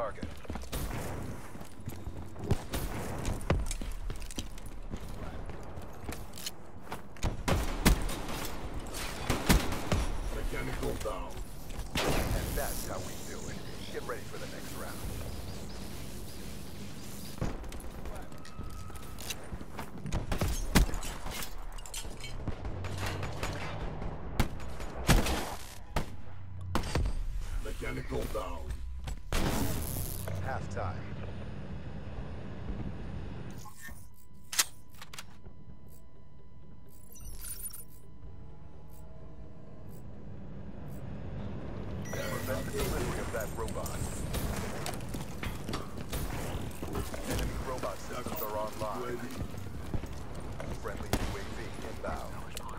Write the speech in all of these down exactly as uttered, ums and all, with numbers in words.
target. Mechanical down. And that's how we do it. Get ready for the next round. Mechanical down. Half time. Prevent the delivery of that robot. Enemy robot systems are online. Friendly U A V inbound.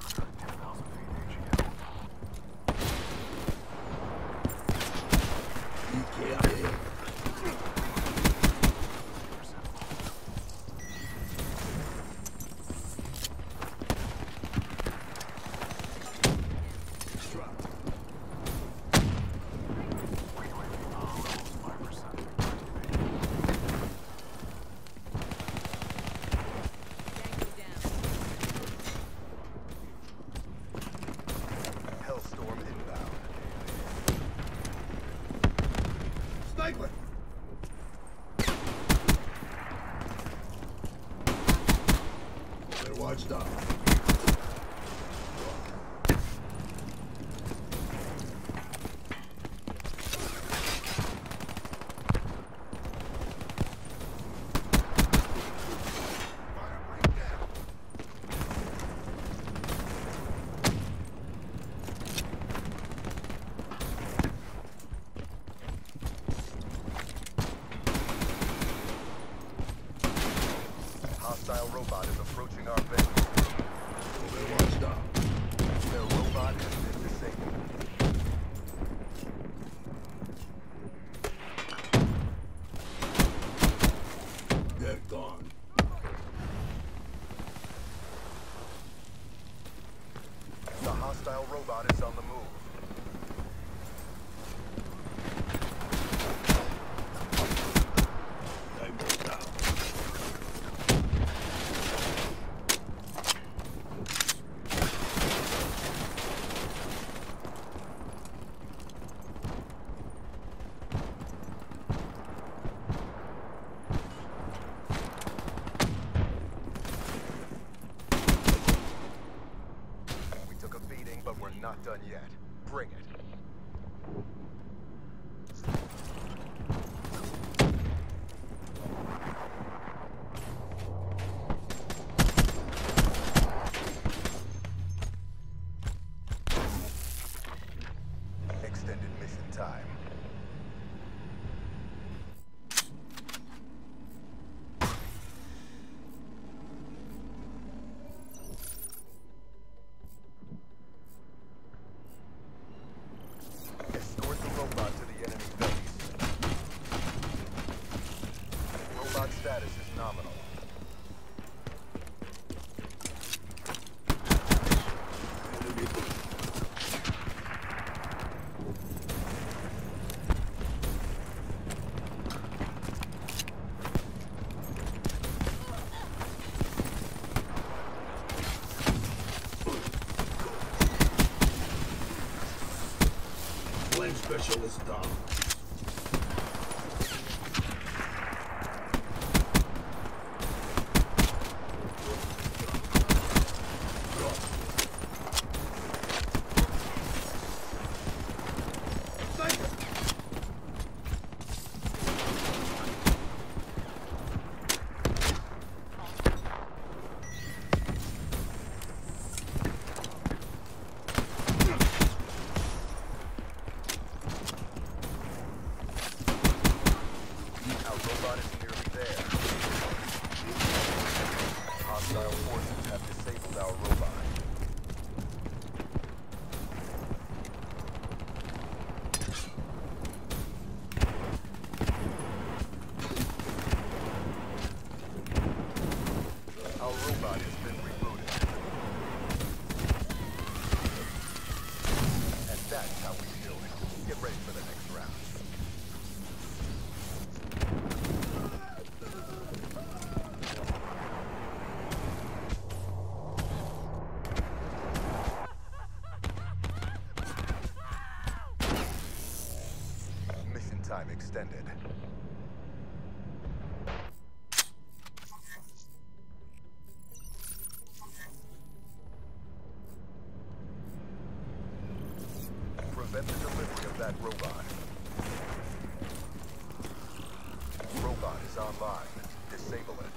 You can't hit. Hellstorm inbound. Sniper! They're watched out. Hostile robot is approaching our base. They're watched out. Their robot has been disabled. They're gone. The hostile robot is on the move. Sniper down. We took a beating, but we're not done yet. Bring it. Extended mission time. Escort the robot to the enemy base. Robot status is nominal. Enemy. Flame specialist down. Sniper! Our robot is nearly there. Hostile forces have disabled our robot. Our robot has been rebooted. And that's how we do it. Get ready for the next round. time extended. Prevent the delivery of that robot. Robot is online. Disable it.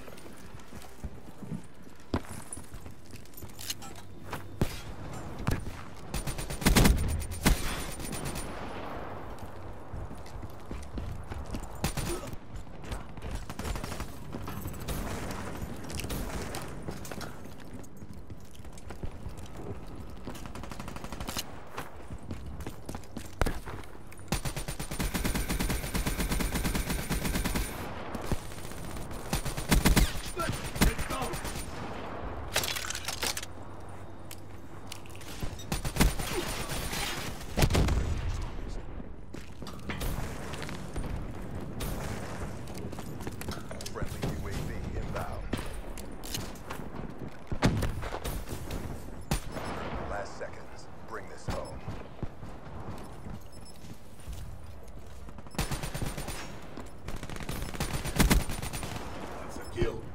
Kill.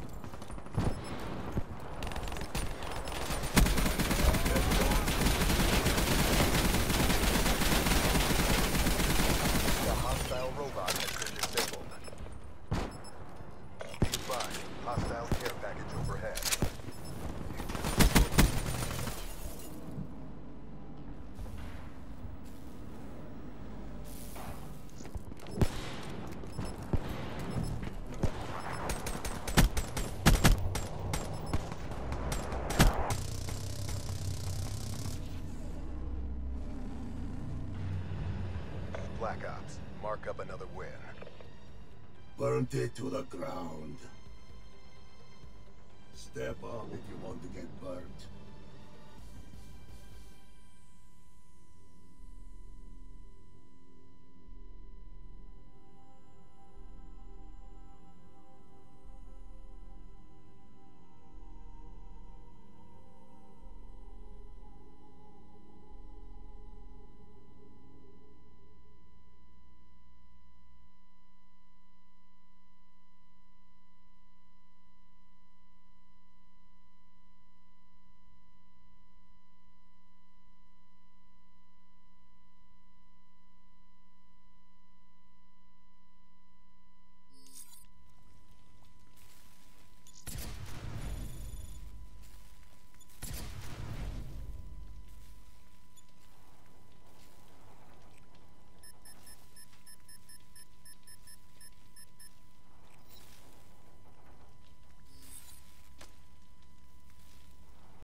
The hostile robot has been disabled. Be advised, hostile care package overhead. Black Ops, mark up another win. Burnt it to the ground. Step up if you want to get burnt.